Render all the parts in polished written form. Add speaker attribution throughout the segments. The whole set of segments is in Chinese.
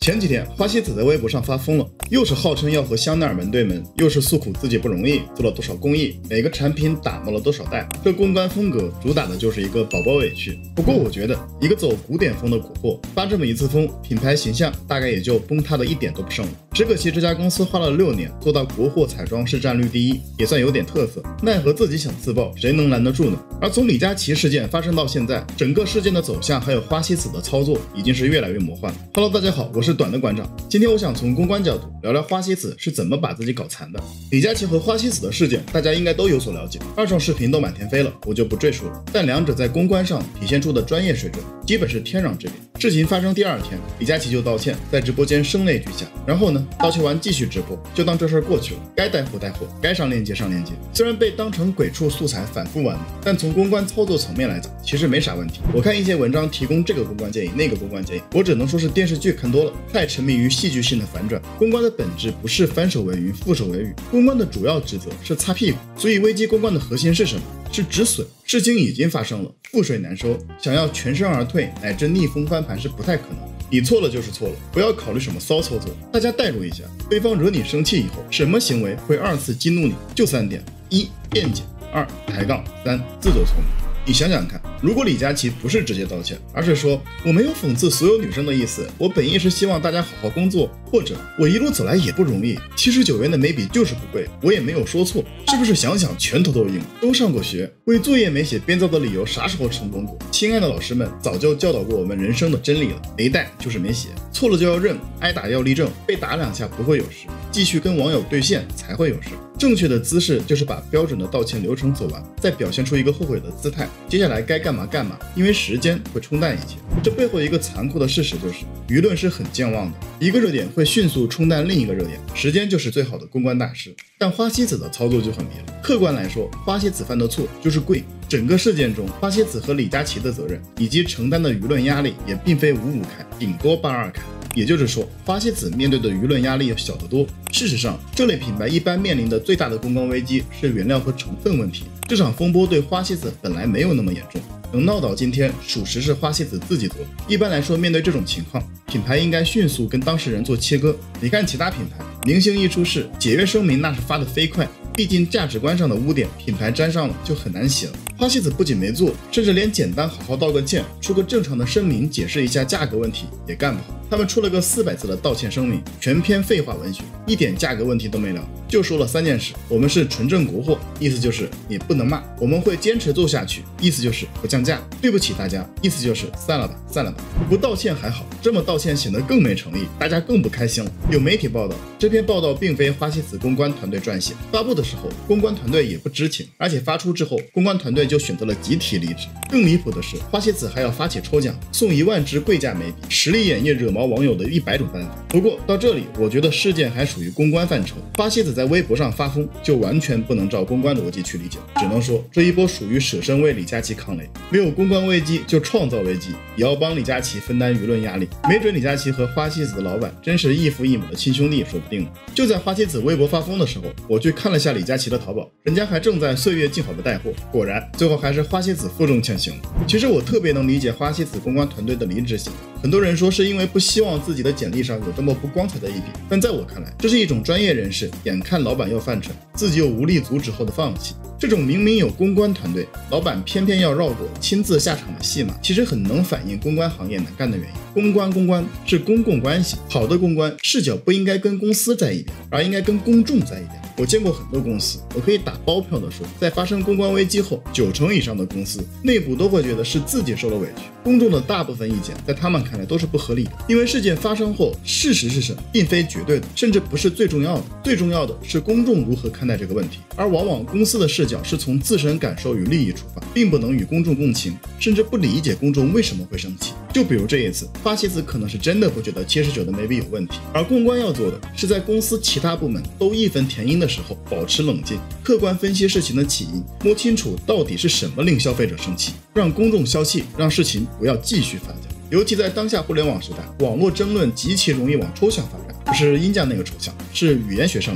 Speaker 1: 前几天，花西子在微博上发疯了，又是号称要和香奈儿门对门，又是诉苦自己不容易，做了多少公益，每个产品打磨了多少代。这公关风格主打的就是一个宝宝委屈。不过我觉得，一个走古典风的国货发这么一次疯，品牌形象大概也就崩塌的一点都不剩了。只可惜这家公司花了6年做到国货彩妆市占率第一，也算有点特色。奈何自己想自爆，谁能拦得住呢？而从李佳琦事件发生到现在，整个事件的走向还有花西子的操作，已经是越来越魔幻了。Hello， 大家好，我是短的馆长。今天我想从公关角度聊聊花西子是怎么把自己搞残的。李佳琦和花西子的事件，大家应该都有所了解，二创视频都满天飞了，我就不赘述了。但两者在公关上体现出的专业水准，基本是天壤之别。事情发生第2天，李佳琦就道歉，在直播间声泪俱下。然后呢，道歉完继续直播，就当这事儿过去了。该带货带货，该上链接上链接。虽然被当成鬼畜素材反复玩，但从公关操作层面来讲，其实没啥问题。我看一些文章提供这个公关建议，那个公关建议，我只能说是电视剧看多了，太沉迷于戏剧性的反转。公关的本质不是翻手为云，覆手为雨，公关的主要职责是擦屁股。所以危机公关的核心是什么？是止损。事情已经发生了，覆水难收，想要全身而退乃至逆风翻盘是不太可能。你错了就是错了，不要考虑什么骚操作。大家代入一下，对方惹你生气以后，什么行为会2次激怒你？就3点：1. 辩解；2. 抬杠；3. 自作聪明。你想想看，如果李佳琦不是直接道歉，而是说我没有讽刺所有女生的意思，我本意是希望大家好好工作，或者我一路走来也不容易，79元的眉笔就是不贵，我也没有说错，是不是想想拳头都硬？都上过学，为作业没写编造的理由啥时候成功过？亲爱的老师们早就教导过我们人生的真理了，没带就是没写，错了就要认，挨打要立正，被打2下不会有事，继续跟网友对线才会有事。正确的姿势就是把标准的道歉流程走完，再表现出一个后悔的姿态，接下来该干嘛干嘛，因为时间会冲淡一切。这背后一个残酷的事实就是，舆论是很健忘的，一个热点会迅速冲淡另一个热点，时间就是最好的公关大师。但花西子的操作就很别了，客观来说，花西子犯的错就是贵。整个事件中，花西子和李佳琦的责任以及承担的舆论压力也并非55开，顶多82开。也就是说，花西子面对的舆论压力要小得多。事实上，这类品牌一般面临的最大的公关危机是原料和成分问题。这场风波对花西子本来没有那么严重，能闹到今天，属实是花西子自己做的。一般来说，面对这种情况，品牌应该迅速跟当事人做切割。你看其他品牌，明星一出事，解约声明那是发的飞快，毕竟价值观上的污点，品牌沾上了就很难洗了。花西子不仅没做，甚至连简单好好道个歉，出个正常的声明解释一下价格问题也干不好。他们出了个400字的道歉声明，全篇废话文学，一点价格问题都没聊，就说了3件事：我们是纯正国货，意思就是你不能骂；我们会坚持做下去，意思就是不降价；对不起大家，意思就是散了吧，散了吧。不道歉还好，这么道歉显得更没诚意，大家更不开心了。有媒体报道，这篇报道并非花西子公关团队撰写，发布的时候公关团队也不知情，而且发出之后，公关团队就选择了集体离职。更离谱的是，花西子还要发起抽奖，送1万支贵价眉笔，实力演绎惹毛网友的100种办法。不过到这里，我觉得事件还属于公关范畴，花西子在微博上发疯，就完全不能照公关逻辑去理解，只能说这一波属于舍身为李佳琦抗雷，没有公关危机就创造危机，也要帮李佳琦分担舆论压力。没准李佳琦和花西子的老板真是异父异母的亲兄弟，说不定了。就在花西子微博发疯的时候，我去看了下李佳琦的淘宝，人家还正在岁月静好的带货，果然最后还是花西子负重前行。其实我特别能理解花西子公关团队的离职行为，很多人说是因为不希望自己的简历上有这么不光彩的一笔，但在我看来，这是一种专业人士眼看老板要犯蠢，自己又无力阻止后的放弃。这种明明有公关团队，老板偏偏要绕过，亲自下场的戏码，其实很能反映公关行业难干的原因。公关是公共关系，好的公关视角不应该跟公司在一边，而应该跟公众在一边。我见过很多公司，我可以打包票的说，在发生公关危机后，90%以上的公司内部都会觉得是自己受了委屈，公众的大部分意见在他们看来都是不合理的。因为事件发生后，事实是什么，并非绝对的，甚至不是最重要的，最重要的是公众如何看待这个问题。而往往公司的视角是从自身感受与利益出发，并不能与公众共情，甚至不理解公众为什么会生气。就比如这一次，花西子可能是真的不觉得79的眉笔有问题，而公关要做的是在公司其他部门都义愤填膺的时候保持冷静，客观分析事情的起因，摸清楚到底是什么令消费者生气，让公众消气，让事情不要继续发酵。尤其在当下互联网时代，网络争论极其容易往抽象发展，不是阴将那个抽象，是语言学上的抽象。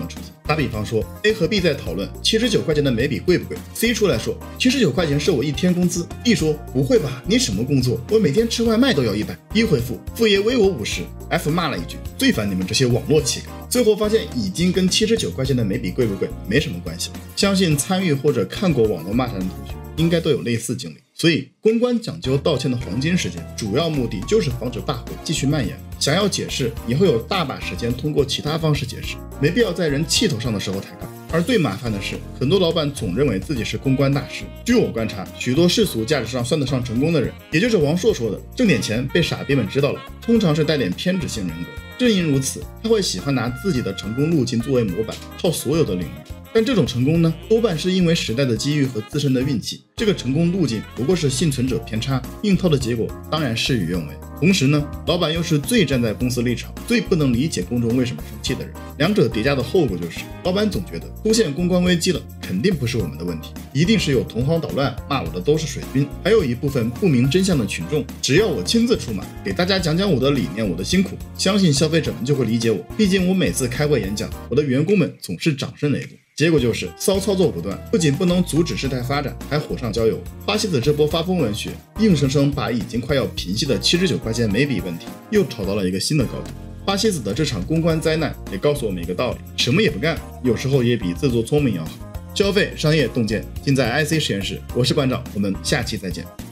Speaker 1: 打比方说 A 和 B 在讨论79块钱的眉笔贵不贵， C 出来说79块钱是我1天工资， D 说不会吧，你什么工作，我每天吃外卖都要100。 一回复父爷微我50， F 骂了一句最烦你们这些网络乞丐。最后发现已经跟79块钱的眉笔贵不贵没什么关系了。相信参与或者看过网络骂战的同学应该都有类似经历。所以公关讲究道歉的黄金时间，主要目的就是防止大火继续蔓延。想要解释，以后有大把时间通过其他方式解释，没必要在人气头上的时候抬杠。而最麻烦的是，很多老板总认为自己是公关大师。据我观察，许多世俗价值上算得上成功的人，也就是王朔说的挣点钱被傻逼们知道了，通常是带点偏执性人格。正因如此，他会喜欢拿自己的成功路径作为模板，套所有的领域。但这种成功呢，多半是因为时代的机遇和自身的运气。这个成功路径不过是幸存者偏差，硬套的结果当然事与愿违。同时呢，老板又是最站在公司立场、最不能理解公众为什么生气的人。两者叠加的后果就是，老板总觉得出现公关危机了，肯定不是我们的问题，一定是有同行捣乱，骂我的都是水军。还有一部分不明真相的群众，只要我亲自出马，给大家讲讲我的理念、我的辛苦，相信消费者们就会理解我。毕竟我每次开会演讲，我的员工们总是掌声雷动。结果就是骚操作不断，不仅不能阻止事态发展，还火上浇油。花西子这波发疯文学，硬生生把已经快要平息的79块钱眉笔问题又炒到了一个新的高度。花西子的这场公关灾难也告诉我们一个道理：什么也不干，有时候也比自作聪明要好。消费、商业、洞见，尽在IC 实验室。我是馆长，我们下期再见。